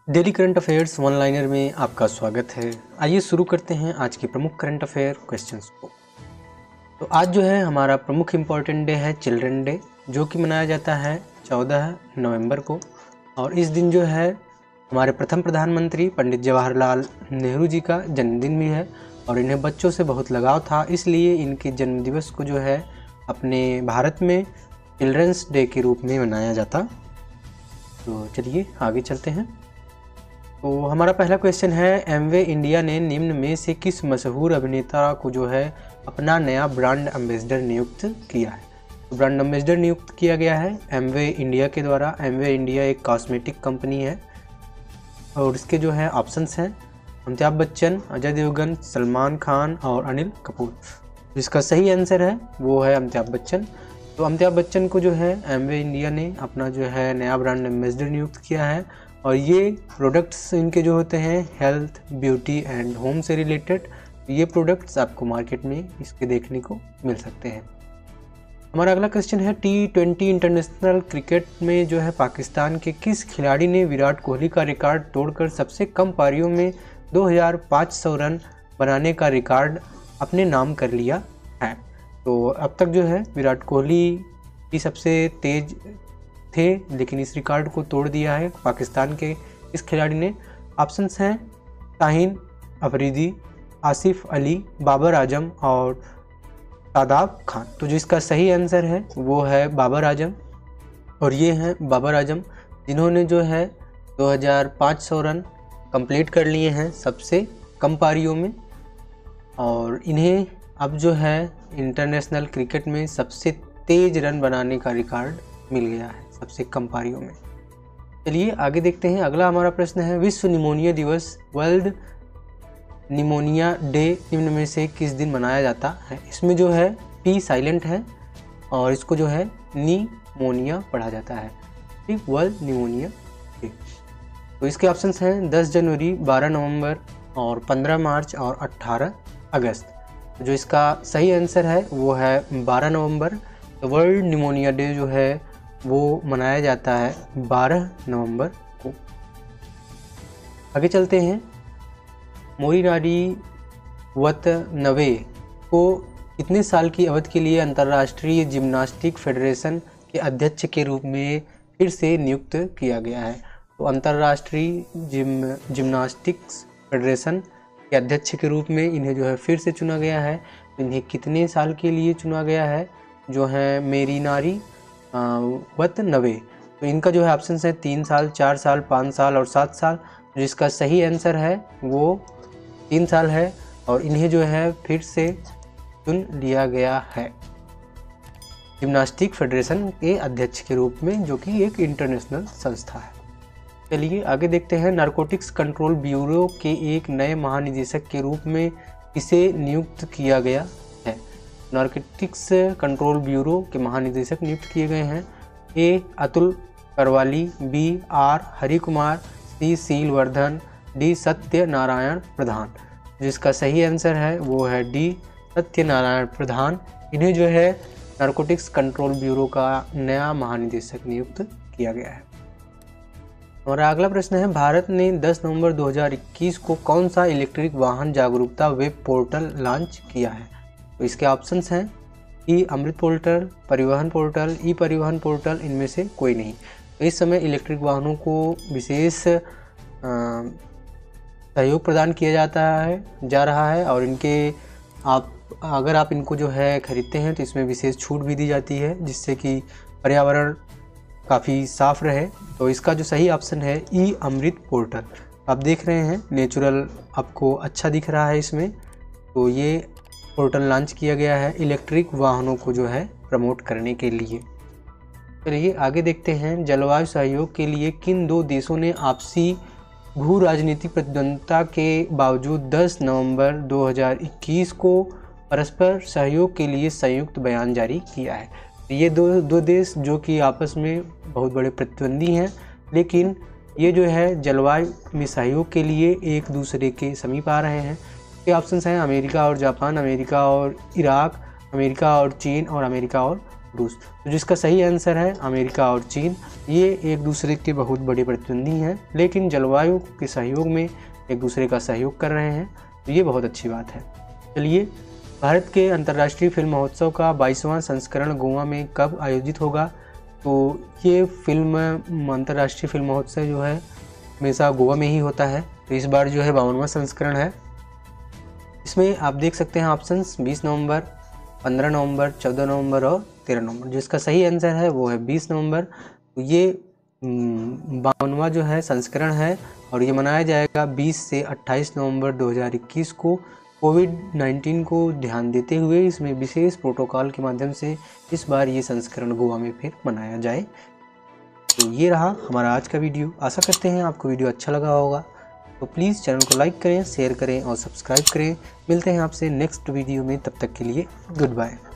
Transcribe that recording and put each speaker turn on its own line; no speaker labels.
Daily current affairs one liner में आपका स्वागत है। आइए शुरू करते हैं आज के प्रमुख करंट अफेयर क्वेश्चंस को। तो आज जो है हमारा प्रमुख इम्पॉर्टेंट डे है चिल्ड्रन डे, जो कि मनाया जाता है 14 नवंबर को। और इस दिन जो है हमारे प्रथम प्रधानमंत्री पंडित जवाहरलाल नेहरू जी का जन्मदिन भी है और इन्हें बच्चों से बहुत लगाव था, इसलिए इनके जन्मदिवस को जो है अपने भारत में चिल्ड्रंस डे के रूप में मनाया जाता। तो चलिए आगे चलते हैं। तो हमारा पहला क्वेश्चन है, एमवे इंडिया ने निम्न में से किस मशहूर अभिनेता को जो है अपना नया ब्रांड एम्बेसडर नियुक्त किया है। तो ब्रांड एम्बेसडर नियुक्त किया गया है एमवे इंडिया के द्वारा। एमवे इंडिया एक कॉस्मेटिक कंपनी है और इसके जो है ऑप्शंस हैं अमिताभ बच्चन, अजय देवगन, सलमान खान और अनिल कपूर। जिसका सही आंसर है वो है अमिताभ बच्चन। तो अमिताभ बच्चन को जो है एमवे इंडिया ने अपना जो है नया ब्रांड एम्बेसडर नियुक्त किया है और ये प्रोडक्ट्स इनके जो होते हैं हेल्थ, ब्यूटी एंड होम से रिलेटेड, ये प्रोडक्ट्स आपको मार्केट में इसके देखने को मिल सकते हैं। हमारा अगला क्वेश्चन है, T20 इंटरनेशनल क्रिकेट में जो है पाकिस्तान के किस खिलाड़ी ने विराट कोहली का रिकॉर्ड तोड़कर सबसे कम पारियों में 2500 रन बनाने का रिकॉर्ड अपने नाम कर लिया है। तो अब तक जो है विराट कोहली ही सबसे तेज थे, लेकिन इस रिकॉर्ड को तोड़ दिया है पाकिस्तान के इस खिलाड़ी ने। ऑप्शंस हैं शाहीन अफरीदी, आसिफ अली, बाबर आजम और शादाब खान। तो जो इसका सही आंसर है वो है बाबर आजम और ये हैं बाबर आजम, जिन्होंने जो है 2500 रन कंप्लीट कर लिए हैं सबसे कम पारियों में और इन्हें अब जो है इंटरनेशनल क्रिकेट में सबसे तेज रन बनाने का रिकॉर्ड मिल गया है सबसे कम पारियों में। चलिए आगे देखते हैं। अगला हमारा प्रश्न है, विश्व निमोनिया दिवस वर्ल्ड निमोनिया डे निम्न में से किस दिन मनाया जाता है। इसमें जो है पी साइलेंट है और इसको जो है निमोनिया पढ़ा जाता है, ठीक, वर्ल्ड निमोनिया डे। तो इसके ऑप्शंस हैं 10 जनवरी, 12 नवंबर और 15 मार्च और 18 अगस्त। जो इसका सही आंसर है वो है 12 नवंबर। तो वर्ल्ड निमोनिया डे जो है वो मनाया जाता है 12 नवंबर को। आगे चलते हैं। मोईरानी वतनवे को कितने साल की अवधि के लिए अंतर्राष्ट्रीय जिम्नास्टिक फेडरेशन के अध्यक्ष के रूप में फिर से नियुक्त किया गया है। तो अंतर्राष्ट्रीय जिम्नास्टिक्स फेडरेशन के अध्यक्ष के रूप में इन्हें जो है फिर से चुना गया है। इन्हें कितने साल के लिए चुना गया है जो है मोईरानी वतनवे। तो इनका जो है ऑप्शन है 3 साल, 4 साल, 5 साल और 7 साल। जिसका सही आंसर है वो 3 साल है और इन्हें जो है फिर से चुन लिया गया है जिम्नास्टिक फेडरेशन के अध्यक्ष के रूप में, जो कि एक इंटरनेशनल संस्था है। चलिए आगे देखते हैं। नारकोटिक्स कंट्रोल ब्यूरो के एक नए महानिदेशक के रूप में इसे नियुक्त किया गया है। नारकोटिक्स कंट्रोल ब्यूरो के महानिदेशक नियुक्त किए गए हैं A Atul Karwal, B R Harikumar, C Silvardhan, D Satyanarayan Pradhan. जिसका सही आंसर है वो है डी सत्यनारायण प्रधान। इन्हें जो है नारकोटिक्स कंट्रोल ब्यूरो का नया महानिदेशक नियुक्त किया गया है। और अगला प्रश्न है, भारत ने 10 नवंबर 2021 को कौन सा इलेक्ट्रिक वाहन जागरूकता वेब पोर्टल लॉन्च किया है। तो इसके ऑप्शंस हैं ई अमृत पोर्टल, परिवहन पोर्टल, ई परिवहन पोर्टल, इनमें से कोई नहीं। तो इस समय इलेक्ट्रिक वाहनों को विशेष सहयोग प्रदान किया जा रहा है और इनके अगर आप इनको जो है खरीदते हैं तो इसमें विशेष छूट भी दी जाती है, जिससे कि पर्यावरण काफ़ी साफ रहे। तो इसका जो सही ऑप्शन है ई अमृत पोर्टल। आप देख रहे हैं नेचुरल आपको अच्छा दिख रहा है इसमें। तो ये पोर्टल लॉन्च किया गया है इलेक्ट्रिक वाहनों को जो है प्रमोट करने के लिए। चलिए आगे देखते हैं। जलवायु सहयोग के लिए किन 2 देशों ने आपसी भू राजनीतिक प्रतिद्वंद्विता के बावजूद 10 नवंबर 2021 को परस्पर सहयोग के लिए संयुक्त बयान जारी किया है। ये दो देश जो कि आपस में बहुत बड़े प्रतिद्वंदी हैं, लेकिन ये जो है जलवायु में सहयोग के लिए एक दूसरे के समीप आ रहे हैं। ये ऑप्शंस हैं अमेरिका और जापान, अमेरिका और इराक, अमेरिका और चीन और अमेरिका और रूस। तो जिसका सही आंसर है अमेरिका और चीन। ये एक दूसरे के बहुत बड़े प्रतिद्वंदी हैं, लेकिन जलवायु के सहयोग में एक दूसरे का सहयोग कर रहे हैं, तो ये बहुत अच्छी बात है। चलिए, भारत के अंतर्राष्ट्रीय फिल्म महोत्सव का 22वां संस्करण गोवा में कब आयोजित होगा? तो ये अंतर्राष्ट्रीय फिल्म महोत्सव जो है हमेशा गोवा में ही होता है। तो इस बार जो है 52वां संस्करण है। इसमें आप देख सकते हैं ऑप्शंस 20 नवंबर, 15 नवंबर, 14 नवंबर और 13 नवंबर। जिसका सही आंसर है वो है 20 नवंबर। तो ये 52वां जो है संस्करण है और ये मनाया जाएगा 20 से 28 नवंबर 2021 को। कोविड-19 को ध्यान देते हुए इसमें विशेष प्रोटोकॉल के माध्यम से इस बार ये संस्करण गोवा में फिर मनाया जाए। तो ये रहा हमारा आज का वीडियो। आशा करते हैं आपको वीडियो अच्छा लगा होगा। तो प्लीज़ चैनल को लाइक करें, शेयर करें और सब्सक्राइब करें। मिलते हैं आपसे नेक्स्ट वीडियो में, तब तक के लिए गुड बाय।